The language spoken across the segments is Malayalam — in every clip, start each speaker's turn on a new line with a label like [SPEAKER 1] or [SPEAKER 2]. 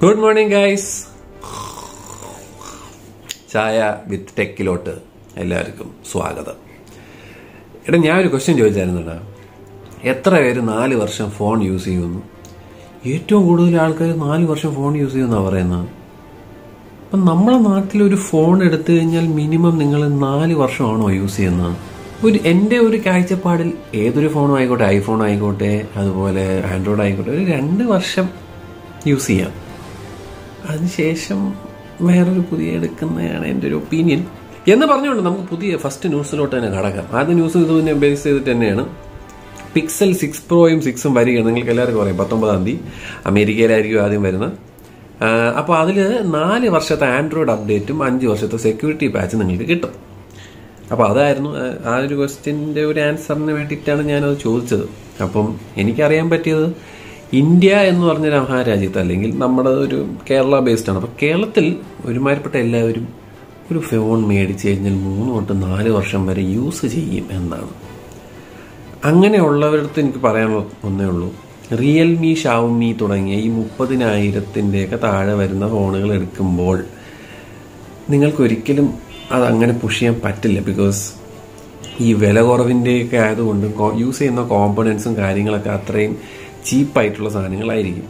[SPEAKER 1] Good morning, guys. ചായ വിത്ത് ടെക്കിലോട്ട് എല്ലാവർക്കും സ്വാഗതം. എടാ, ഞാനൊരു ക്വസ്റ്റ്യൻ ചോദിച്ചായിരുന്നടാ. എത്ര പേര് 4 വർഷം ഫോൺ യൂസ് ചെയ്യുന്നു? ഏറ്റവും കൂടുതൽ ആൾക്കാർ 4 വർഷം ഫോൺ യൂസ് ചെയ്യുമെന്നാണ് പറയുന്നത്. അപ്പം നമ്മളെ നാട്ടിലൊരു ഫോൺ എടുത്തു കഴിഞ്ഞാൽ മിനിമം നിങ്ങൾ 4 വർഷമാണോ യൂസ് ചെയ്യുന്നത്? എൻ്റെ ഒരു കാഴ്ചപ്പാടിൽ ഏതൊരു ഫോണും ആയിക്കോട്ടെ, ഐഫോൺ ആയിക്കോട്ടെ, അതുപോലെ ആൻഡ്രോയിഡ് ആയിക്കോട്ടെ, ഒരു 2 വർഷം യൂസ് ചെയ്യാം. അതിനുശേഷം വേറൊരു പുതിയ എടുക്കുന്നതാണ് എൻ്റെ ഒരു ഒപ്പീനിയൻ എന്ന് പറഞ്ഞുകൊണ്ട് നമുക്ക് പുതിയ ഫസ്റ്റ് ന്യൂസിലോട്ട് തന്നെ കടക്കാം. ആദ്യ ന്യൂസ് ഇതിനെ ബേസ് ചെയ്തിട്ട് തന്നെയാണ്. പിക്സൽ 6 പ്രോയും 6ഉം വരികയാണ്. നിങ്ങൾക്ക് എല്ലാവർക്കും പറയും 19-ാം തീയതി അമേരിക്കയിലായിരിക്കും ആദ്യം വരുന്നത്. അപ്പോൾ അതിൽ 4 വർഷത്തെ ആൻഡ്രോയിഡ് അപ്ഡേറ്റും 5 വർഷത്തെ സെക്യൂരിറ്റി പാച്ച് നിങ്ങൾക്ക് കിട്ടും. അപ്പോൾ അതായിരുന്നു ആ ഒരു ക്വസ്റ്റ്യൻ്റെ ഒരു ആൻസറിന് വേണ്ടിയിട്ടാണ് ഞാനത് ചോദിച്ചത്. അപ്പം എനിക്കറിയാൻ പറ്റിയത് ഇന്ത്യ എന്ന് പറഞ്ഞൊരു മഹാരാജ്യത്ത്, അല്ലെങ്കിൽ നമ്മുടെ ഒരു കേരള ബേസ്ഡ് ആണ്. അപ്പോൾ കേരളത്തിൽ ഒരുമാതിരിപ്പെട്ട എല്ലാവരും ഒരു ഫോൺ മേടിച്ച് കഴിഞ്ഞാൽ 3 തൊട്ട് 4 വർഷം വരെ യൂസ് ചെയ്യും എന്നാണ്. അങ്ങനെയുള്ളവരടുത്ത് എനിക്ക് പറയാനുള്ള ഒന്നേ ഉള്ളൂ, റിയൽമി, ഷവമി തുടങ്ങിയ ഈ 30,000-ൻ്റെയൊക്കെ താഴെ വരുന്ന ഫോണുകൾ എടുക്കുമ്പോൾ നിങ്ങൾക്കൊരിക്കലും അതങ്ങനെ പുഷ് ചെയ്യാൻ പറ്റില്ല. ബിക്കോസ് ഈ വില കുറവിൻ്റെയൊക്കെ ആയതുകൊണ്ട് യൂസ് ചെയ്യുന്ന കോമ്പണൻസും കാര്യങ്ങളൊക്കെ അത്രയും ചീപ്പായിട്ടുള്ള സാധനങ്ങളായിരിക്കും.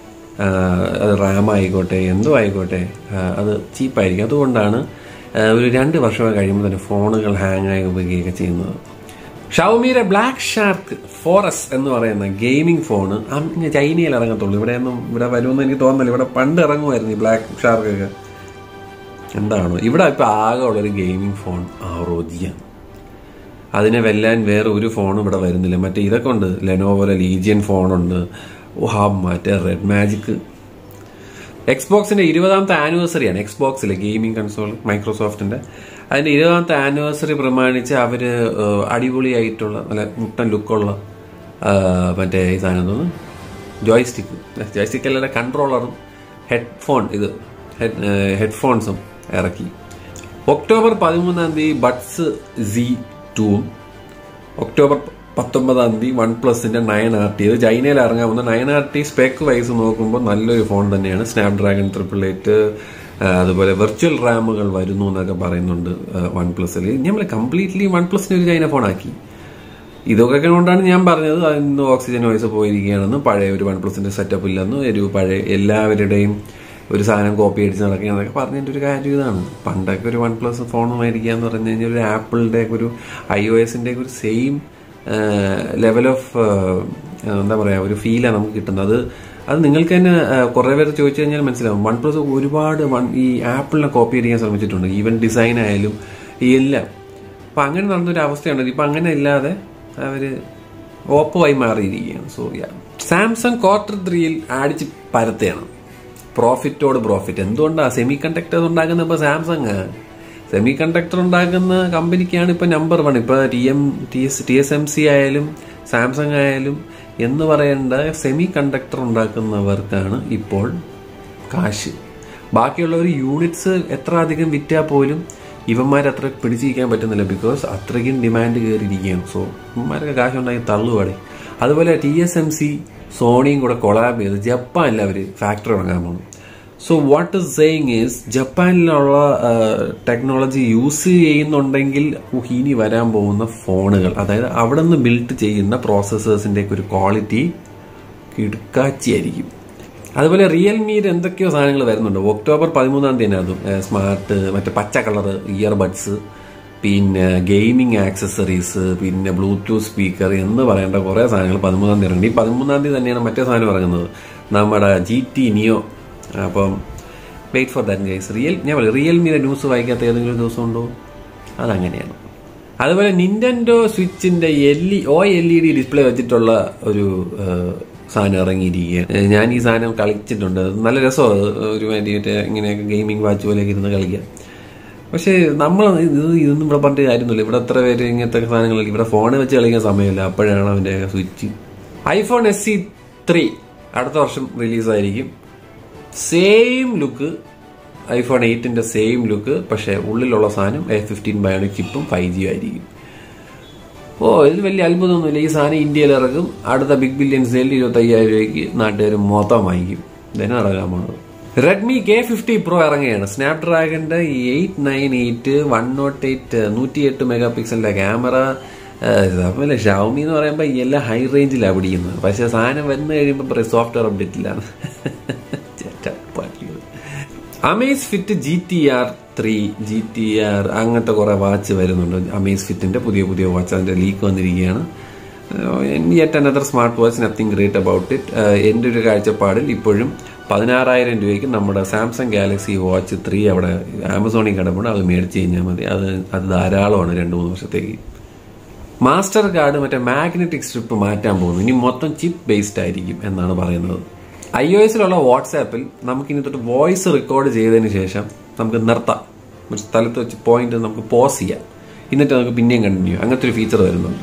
[SPEAKER 1] അത് റാം ആയിക്കോട്ടെ, എന്തോ ആയിക്കോട്ടെ, അത് ചീപ്പായിരിക്കും. അതുകൊണ്ടാണ് ഒരു 2 വർഷം കഴിയുമ്പോൾ തന്നെ ഫോണുകൾ ഹാങ് ആയി ഉപയോഗിക്കുകയൊക്കെ ചെയ്യുന്നത്. ഷവമിയുടെ ബ്ലാക്ക് ഷാർക്ക് 4S എന്ന് പറയുന്ന ഗെയിമിംഗ് ഫോണ് ചൈനയിൽ ഇറങ്ങത്തുള്ളൂ. ഇവിടെ വരുമെന്ന് എനിക്ക് തോന്നുന്നില്ല. ഇവിടെ പണ്ട് ഇറങ്ങുമായിരുന്നു ഈ ബ്ലാക്ക് ഷാർക്കൊക്കെ. എന്താണോ ഇവിടെ ഇപ്പോൾ ആകെ ഉള്ളൊരു ഗെയിമിംഗ് ഫോൺ ROGയാണ്. അതിനെ വെല്ലാൻ വേറെ ഒരു ഫോണും ഇവിടെ വരുന്നില്ല. മറ്റേ ഇതൊക്കെ ഉണ്ട്, ലെനോവോലെ ലീജിയൻ ഫോണുണ്ട്, മറ്റേ റെഡ് മാജിക്. എക്സ്ബോക്സിന്റെ 20ാമത്തെ ആനിവേഴ്സറിയാണ്. എക്സ്ബോക്സിലെ ഗെയിമിംഗ് കൺസോൾ മൈക്രോസോഫ്റ്റിന്റെ അതിന്റെ 20ാമത്തെ ആനിവേഴ്സറി പ്രമാണിച്ച് അവര് അടിപൊളിയായിട്ടുള്ള നല്ല മുട്ടൻ ലുക്കുള്ള മറ്റേ ഈ സാധനം തോന്നുന്നു ജോയ്സ്റ്റിക്ക് അല്ലാതെ കൺട്രോളറും ഹെഡ്ഫോൺസും ഇറക്കി. ഒക്ടോബർ 13-ാം തീയതി ബഡ്സ് Z2ഉം ഒക്ടോബർ 19-ാം തീയതി OnePlusന്റെ 9RT. ഇത് ചൈനയിൽ ഇറങ്ങാവുന്ന 9RT സ്പെക്ക് വൈസ് നോക്കുമ്പോൾ നല്ലൊരു ഫോൺ തന്നെയാണ്. സ്നാപ്ഡ്രാഗൺ 888, അതുപോലെ വെർച്വൽ റാമുകൾ വരുന്നു എന്നൊക്കെ പറയുന്നുണ്ട് OnePlusൽ. നമ്മൾ കംപ്ലീറ്റ്ലി OnePlusന്റെ ഒരു ചൈന ഫോണാക്കി. ഇതൊക്കെ കൊണ്ടാണ് ഞാൻ പറഞ്ഞത് ഇന്ന് ഓക്സിജൻ വോയിസ് പോയിരിക്കുകയാണെന്ന്, പഴയ ഒരു OnePlusന്റെ സെറ്റപ്പ് ഇല്ലെന്ന്, ഒരു പഴയ എല്ലാവരുടെയും ഒരു സാധനം കോപ്പി അടിച്ച് നടക്കുക എന്നൊക്കെ പറഞ്ഞതിൻ്റെ ഒരു കാര്യം ഇതാണ്. പണ്ടൊക്കെ ഒരു OnePlus ഫോൺ മേടിക്കുക എന്ന് പറഞ്ഞു കഴിഞ്ഞാൽ ഒരു ആപ്പിളിൻ്റെ ഒരു iOSന്റെ ഒരു സെയിം ലെവൽ ഓഫ് എന്താ പറയുക ഒരു ഫീലാണ് നമുക്ക് കിട്ടുന്നത്. അത് നിങ്ങൾക്ക് തന്നെ കുറേ പേര് ചോദിച്ചു കഴിഞ്ഞാൽ മനസ്സിലാവും. OnePlus ഒരുപാട് ഈ ആപ്പിളിനെ കോപ്പി അടിക്കാൻ ശ്രമിച്ചിട്ടുണ്ട്, ഈവൻ ഡിസൈൻ ആയാലും എല്ലാം. അപ്പം അങ്ങനെ നടന്നൊരു അവസ്ഥയാണ്. ഇപ്പം അങ്ങനെ ഇല്ലാതെ അവർ ഓപ്പോവായി മാറിയിരിക്കുകയാണ്. സോ സാംസങ് Q3 അടിച്ച് പരത്തുകയാണ്. പ്രോഫിറ്റോട് പ്രോഫിറ്റ്. എന്തുകൊണ്ടാണ്? സെമി കണ്ടക്ടേഴ്സ് ഉണ്ടാക്കുന്ന ഇപ്പോൾ സാംസങ്. സെമി കണ്ടക്ടർ ഉണ്ടാക്കുന്ന കമ്പനിക്കാണ് ഇപ്പോൾ നമ്പർ 1. ഇപ്പോൾ TSMC ആയാലും സാംസങ് ആയാലും എന്ന് പറയേണ്ട സെമി കണ്ടക്ടർ ഉണ്ടാക്കുന്നവർക്കാണ് ഇപ്പോൾ കാശ്. ബാക്കിയുള്ളവർ യൂണിറ്റ്സ് എത്ര അധികം വിറ്റാൽ പോലും ഇവന്മാരത്ര പിടിച്ചിരിക്കാൻ പറ്റുന്നില്ല. ബിക്കോസ് അത്രയ്ക്കും ഡിമാൻഡ് കയറിയിരിക്കുകയാണ്. സോ ഇവന്മാരൊക്കെ കാശുണ്ടാക്കി തള്ളുപാടെ. അതുപോലെ TSMC സോണിയും കൂടെ കൊളാബ് ചെയ്ത് ജപ്പാനിൽ അവർ ഫാക്ടറി തുടങ്ങാൻ പോകുന്നു. So what is saying is ജപ്പാനിലുള്ള ടെക്നോളജി യൂസ് ചെയ്യുന്നുണ്ടെങ്കിൽ ഇനി വരാൻ പോകുന്ന ഫോണുകൾ, അതായത് അവിടെ നിന്ന് ബിൽഡ് ചെയ്യുന്ന പ്രോസസ്സേഴ്സിൻ്റെ ഒരു ക്വാളിറ്റി കിടക്കാച്ചിയായിരിക്കും. അതുപോലെ റിയൽമിയിൽ എന്തൊക്കെയോ സാധനങ്ങൾ വരുന്നുണ്ട്. ഒക്ടോബർ 13-ാം തീയതി അതും സ്മാർട്ട് മറ്റേ പച്ച കളർ ഇയർബഡ്സ്, പിന്നെ ഗെയിമിംഗ് ആക്സസറീസ്, പിന്നെ ബ്ലൂടൂത്ത് സ്പീക്കർ എന്ന് പറയേണ്ട കുറേ സാധനങ്ങൾ 13-ാം തീയതി ഇറങ്ങി. 13-ാം തീയതി തന്നെയാണ് മറ്റേ സാധനം ഇറങ്ങുന്നത്, നമ്മുടെ GT Neo. അപ്പം വെയിറ്റ് ഫോർ ദാറ്റ് ഗൈസ്. റിയൽമിയുടെ ന്യൂസ് വായിക്കാത്ത ഏതെങ്കിലും ദിവസം ഉണ്ടോ? അതങ്ങനെയാണ്. അതുപോലെ നിന്റൻഡോ സ്വിച്ചിന്റെ OLED ഡിസ്പ്ലേ വെച്ചിട്ടുള്ള ഒരു സാധനം ഇറങ്ങിയിരിക്കുകയാണ്. ഞാൻ ഈ സാധനം കളിച്ചിട്ടുണ്ട്. നല്ല രസമാണ്. ഒരു വേണ്ടിയിട്ട് ഇങ്ങനെയൊക്കെ ഗെയിമിംഗ് വാച്ച് പോലെയൊക്കെ ഇരുന്ന് കളിക്കാം. പക്ഷേ ഇതൊന്നും ഇവിടെ പറഞ്ഞിട്ട് കാര്യമൊന്നുമില്ല. ഇവിടെ എത്ര പേര് ഇങ്ങനത്തെ സാധനങ്ങൾ ഇവിടെ ഫോണിൽ വെച്ച് കളിക്കാൻ സമയമില്ല. അപ്പോഴാണ് അവൻ്റെ സ്വിച്ച്. iPhone SE 3 അടുത്ത വർഷം റിലീസായിരിക്കും. സെയിം ലുക്ക്, iPhone 8ന്റെ സെയിം ലുക്ക്. പക്ഷേ ഉള്ളിലുള്ള സാധനം A15 ബയോണിക് ചിപ്പും 5G ആയിരിക്കും. ഇതിൽ വലിയ അത്ഭുതമൊന്നുമില്ല. ഈ സാധനം ഇന്ത്യയിൽ ഇറക്കും. അടുത്ത ബിഗ് ബില്യൺ സെയിൽ 25,000 രൂപയ്ക്ക് നാട്ടുകാർ മൊത്തം വാങ്ങിക്കും. ഇതന്നെ നടക്കാൻ പോകുന്നത്. റെഡ്മി K50 Pro ഇറങ്ങുകയാണ്. സ്നാപ്ഡ്രാഗന്റെ 898 108 108 മെഗാ പിക്സലിന്റെ ക്യാമറ. അതുപോലെ ഷവമി എന്ന് പറയുമ്പോൾ എല്ലാം ഹൈ റേഞ്ചിലാണ് പിടിക്കുന്നത്. പക്ഷെ സാധനം വന്നു കഴിയുമ്പോൾ സോഫ്റ്റ്വെയർ അപ്ഡേറ്റ് ഇല്ലാണ്. അമേസ് ഫിറ്റ് GTR 3 GTR അങ്ങനത്തെ കുറെ വാച്ച് വരുന്നുണ്ട്. അമേസ് ഫിറ്റിന്റെ പുതിയ വാച്ച് അതിന്റെ ലീക്ക് വന്നിരിക്കുകയാണ്. Yet another smart watch, nothing great about it. എൻ്റെ ഒരു കാഴ്ചപ്പാടിൽ ഇപ്പോഴും 16,000 രൂപയ്ക്ക് നമ്മുടെ സാംസങ് ഗാലക്സി വാച്ച് 3 അവിടെ ആമസോണിൽ കിടപ്പുണ്ട്. അത് മേടിച്ച് കഴിഞ്ഞാൽ മതി. അത് ധാരാളമാണ് 2-3 വർഷത്തേക്ക്. മാസ്റ്റർ കാർഡ് മറ്റേ മാഗ്നറ്റിക് സ്ട്രിപ്പ് മാറ്റാൻ പോകുന്നു. ഇനി മൊത്തം ചിപ്പ് ബേസ്ഡ് ആയിരിക്കും എന്നാണ് പറയുന്നത്. iOS-ലുള്ള വാട്സാപ്പിൽ നമുക്ക് ഇനി തൊട്ട് വോയിസ് റെക്കോർഡ് ചെയ്തതിന് ശേഷം നമുക്ക് നിർത്താം. ഒരു സ്ഥലത്ത് വെച്ച് പോയിന്റ് നമുക്ക് പോസ് ചെയ്യാം, എന്നിട്ട് നമുക്ക് പിന്നെയും കണ്ടിന്യൂ. അങ്ങനത്തെ ഒരു ഫീച്ചർ വരുന്നുണ്ട്.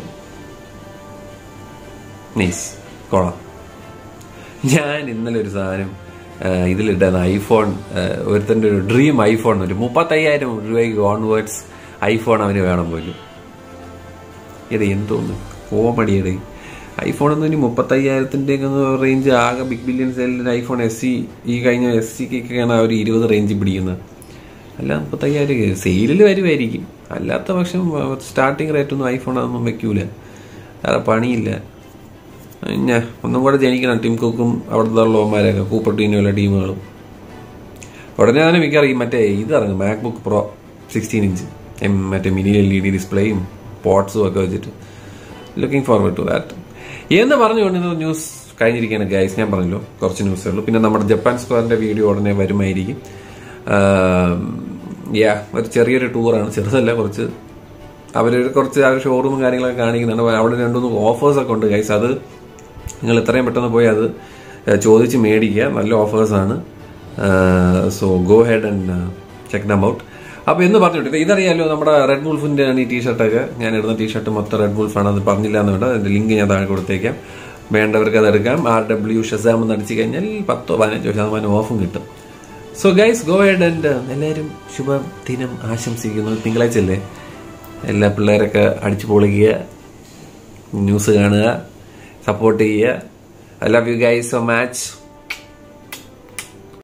[SPEAKER 1] നൈസ്, കൊള്ളാം. ഞാൻ ഇന്നലെ ഒരു സാധനം ഇതിലിട്ടാണ് ഐഫോൺ. ഒരുത്തൻ്റെ ഒരു ഡ്രീം ഐഫോൺ, ഒരു 35,000 രൂപയ്ക്ക് ഓൺവേർഡ്സ് ഐഫോൺ അവന് വേണം പോലും. എടേ എന്തോന്ന് കോമഡിയടേ. ഐഫോൺ ഒന്നും ഇനി 35,000 റേഞ്ച്. ആകെ ബിഗ് ബില്യൺ സെല്ലിൽ ഐഫോൺ SE ഈ കഴിഞ്ഞ SE-ക്കൊക്കെയാണ് അവർ 20 റേഞ്ച് പിടിക്കുന്നത്. അല്ല 35,000 സെയിലിൽ വരുമായിരിക്കും. അല്ലാത്ത പക്ഷം സ്റ്റാർട്ടിങ് റേറ്റ് ഒന്നും ഐഫോൺ അതൊന്നും വെക്കൂല. വേറെ പണിയില്ല. ഞാൻ ഒന്നും കൂടെ ജനിക്കണം. ടിം കുക്കും അവിടുത്തെ ഉള്ളവന്മാരൊക്കെ, കൂപ്പർട്ടീനുള്ള ടീമുകളും. ഉടനെ തന്നെ മിക്കറിയും മറ്റേ ഇറങ്ങും, മാക്ബുക്ക് പ്രോ 16 ഇഞ്ച് മറ്റേ മിനി LED ഡിസ്പ്ലേയും പോർട്സും ഒക്കെ വെച്ചിട്ട്. ലുക്കിംഗ് ഫോർവേഡ് ടു ദാറ്റ് എന്ന് പറഞ്ഞുകൊണ്ട് ന്യൂസ് കഴിഞ്ഞിരിക്കുകയാണ് ഗൈസ്. ഞാൻ പറഞ്ഞല്ലോ കുറച്ച് ന്യൂസേ ഉള്ളൂ. പിന്നെ നമ്മുടെ ജപ്പാൻ സ്ക്വയറിന്റെ വീഡിയോ ഉടനെ വരുമായിരിക്കും. ഒരു ചെറിയൊരു ടൂറാണ്, ചെറുതല്ല, കുറച്ച് കുറച്ച് ഷോറൂമും കാര്യങ്ങളൊക്കെ കാണിക്കുന്നുണ്ട്. അവിടെ 2-3 ഓഫേഴ്സൊക്കെ ഉണ്ട് ഗൈസ്. അത് നിങ്ങൾ എത്രയും പെട്ടെന്ന് പോയി അത് ചോദിച്ച് മേടിക്കുക. നല്ല ഓഫേഴ്സാണ്. So go ahead and check them out. അപ്പോൾ എന്ന് പറഞ്ഞിട്ട് ഇതറിയാലോ, നമ്മുടെ റെഡ് വുൾഫിന്റെ ആണ് ഈ ടീഷർട്ടൊക്കെ. ഞാൻ ഇടുന്ന ടീഷർട്ട് മൊത്തം റെഡ് വുൾഫാണ്. അത് പറഞ്ഞില്ല എന്നുണ്ട്. അതിന്റെ ലിങ്ക് ഞാൻ താഴെ കൊടുത്തേക്കാം. വേണ്ടവർക്ക് അത് എടുക്കാം. RWSHAZZAM എന്ന് അടിച്ചു കഴിഞ്ഞാൽ 10-15% ഓഫും കിട്ടും. So guys go ahead and എല്ലാവരും ശുഭദിനം ആശംസിക്കുന്നു. തിങ്കളാഴ്ച അല്ലേ, എല്ലാ പിള്ളേരൊക്കെ അടിച്ചു പൊളിക്കുക, ന്യൂസ് കാണുക, സപ്പോർട്ട് ചെയ്യുക. I love you guys so much.